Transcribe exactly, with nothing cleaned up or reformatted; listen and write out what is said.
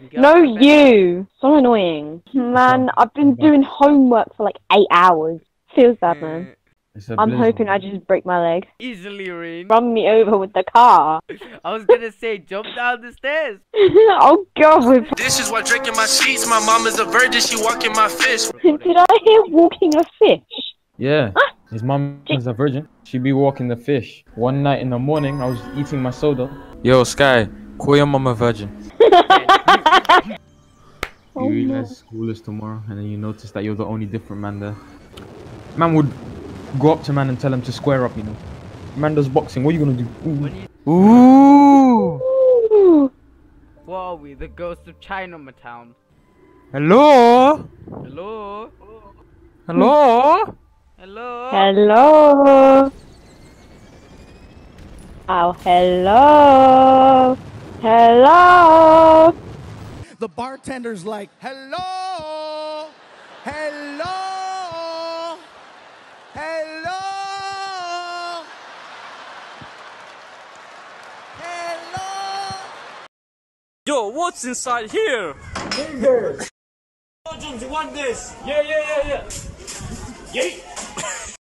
No, you. So annoying. Man, I've been doing homework for like eight hours. Feels bad, man. It's a I'm blizzard. hoping I just break my leg. Easily, Rain. Run me over with the car. I was gonna say, jump down the stairs. Oh god. This is what drinking my sheets. My mom is a virgin. She walking my fish. Did I hear walking a fish? Yeah. His mum is a virgin. She be walking the fish. One night in the morning, I was eating my soda. Yo, Sky, call your mum a virgin. Oh, You no. realize school is tomorrow, and then you notice that you're the only different man there. Man would go up to man and tell him to square up, you know. Man does boxing, what are you gonna do? Ooh. Ooh! Ooh. What are we? The ghost of Chinatown. Hello? Hello? Hello? Hello? Hello. Oh, hello. Hello. The bartender's like, hello, hello, hello, hello. Yo, what's inside here? Burgers. You want this? Yeah, yeah, yeah, yeah. Yeet.